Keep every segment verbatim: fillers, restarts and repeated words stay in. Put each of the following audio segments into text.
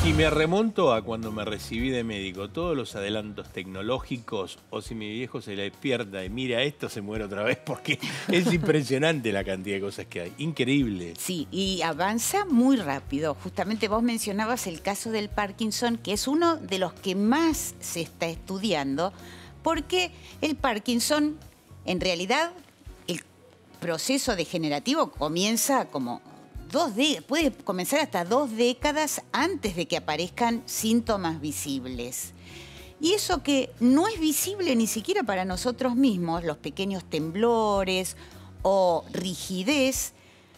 Si me remonto a cuando me recibí de médico, todos los adelantos tecnológicos, o si mi viejo se le despierta y mira esto, se muere otra vez, porque es impresionante la cantidad de cosas que hay. Increíble. Sí, y avanza muy rápido. Justamente vos mencionabas el caso del Parkinson, que es uno de los que más se está estudiando, porque el Parkinson, en realidad, el proceso degenerativo comienza como... Dos de, puede comenzar hasta dos décadas antes de que aparezcan síntomas visibles. Y eso que no es visible ni siquiera para nosotros mismos, los pequeños temblores o rigidez,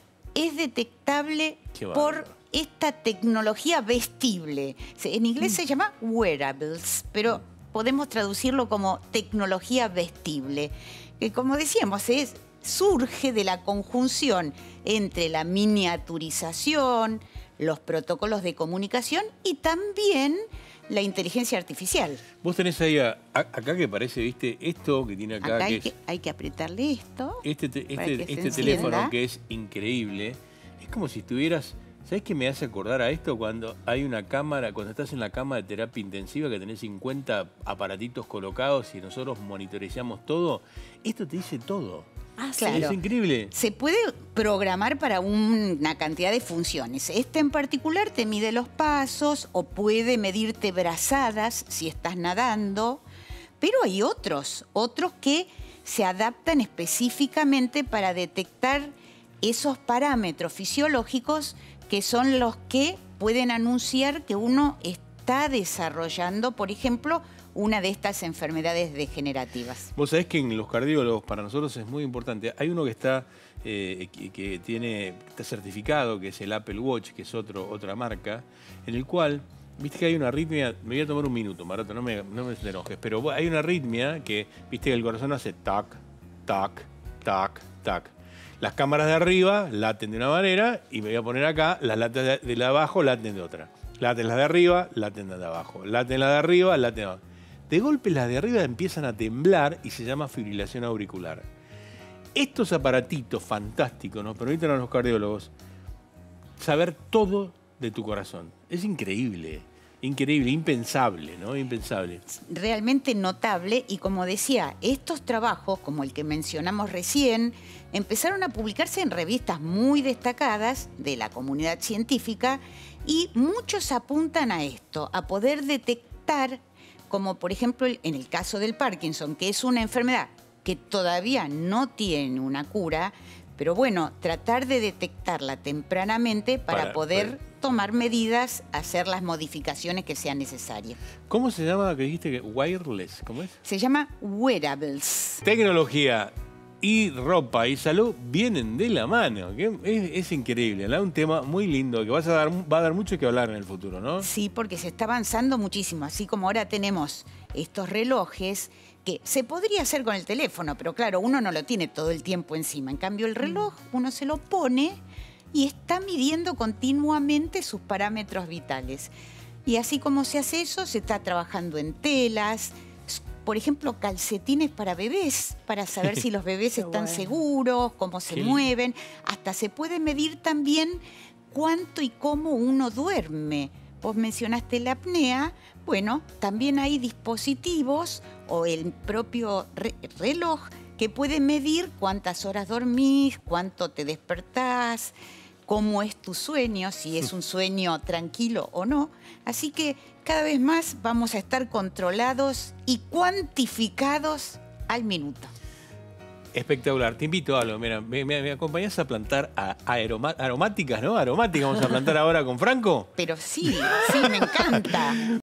es detectable por esta tecnología vestible. En inglés mm. se llama wearables, pero podemos traducirlo como tecnología vestible, que como decíamos es... surge de la conjunción entre la miniaturización, los protocolos de comunicación y también la inteligencia artificial. Vos tenés ahí, a, a, acá que parece, viste, esto que tiene acá... Acá hay, que que, es, hay que apretarle esto. Este, te, para este, que este se teléfono que es increíble, es como si estuvieras... ¿Sabés qué me hace acordar a esto? Cuando hay una cámara, cuando estás en la cama de terapia intensiva, que tenés cincuenta aparatitos colocados y nosotros monitorizamos todo. Esto te dice todo. Ah, claro. Es increíble. Se puede programar para una cantidad de funciones. Este en particular te mide los pasos o puede medirte brazadas si estás nadando. Pero hay otros, otros que se adaptan específicamente para detectar esos parámetros fisiológicos que son los que pueden anunciar que uno está desarrollando, por ejemplo, una de estas enfermedades degenerativas. Vos sabés que en los cardiólogos para nosotros es muy importante. Hay uno que está eh, que, que tiene está certificado, que es el Apple Watch, que es otro, otra marca, en el cual, viste que hay una arritmia, me voy a tomar un minuto, Maroto, no me, no me enojes, pero hay una arritmia que, viste que el corazón hace tac, tac, tac, tac. Las cámaras de arriba laten de una manera y me voy a poner acá, las latas de, de la de abajo laten de otra. Laten las de arriba, laten las de abajo. Laten las de arriba, laten de abajo. De golpe las de arriba empiezan a temblar y se llama fibrilación auricular. Estos aparatitos fantásticos nos permiten a los cardiólogos saber todo de tu corazón. Es increíble, increíble, impensable, ¿no? Impensable. Realmente notable y como decía, estos trabajos, como el que mencionamos recién, empezaron a publicarse en revistas muy destacadas de la comunidad científica y muchos apuntan a esto, a poder detectar, como por ejemplo en el caso del Parkinson, que es una enfermedad que todavía no tiene una cura, pero bueno, tratar de detectarla tempranamente para, para poder para... tomar medidas, hacer las modificaciones que sean necesarias. ¿Cómo se llama que dijiste que wireless? ¿Cómo es? Se llama wearables. Tecnología y ropa y salud vienen de la mano. Que es, es increíble, ¿no? Un tema muy lindo que vas a dar, va a dar mucho que hablar en el futuro, ¿no? Sí, porque se está avanzando muchísimo. Así como ahora tenemos estos relojes que se podría hacer con el teléfono, pero claro, uno no lo tiene todo el tiempo encima. En cambio, el reloj uno se lo pone y está midiendo continuamente sus parámetros vitales. Y así como se hace eso, se está trabajando en telas, por ejemplo, calcetines para bebés, para saber si los bebés están bueno. seguros, cómo se sí. mueven. Hasta se puede medir también cuánto y cómo uno duerme. Vos mencionaste la apnea. Bueno, también hay dispositivos o el propio re reloj que puede medir cuántas horas dormís, cuánto te despertás, cómo es tu sueño, si es un sueño tranquilo o no. Así que cada vez más vamos a estar controlados y cuantificados al minuto. Espectacular. Te invito a algo. Mira, me, me, me acompañás a plantar a, a aroma, aromáticas, ¿no? Aromáticas vamos a plantar ahora con Franco. Pero sí, sí, me encanta.